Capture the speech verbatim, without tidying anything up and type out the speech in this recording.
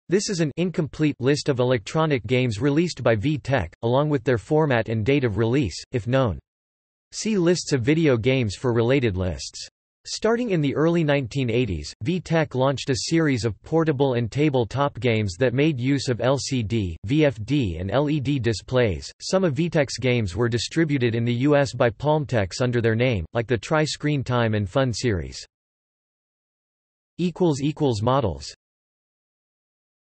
This is an incomplete list of electronic games released by VTech, along with their format and date of release, if known. See lists of video games for related lists. Starting in the early nineteen eighties, VTech launched a series of portable and tabletop games that made use of L C D, V F D and L E D displays. Some of VTech's games were distributed in the U S by Palmtex under their name, like the Try Screen Time and Fun series. Models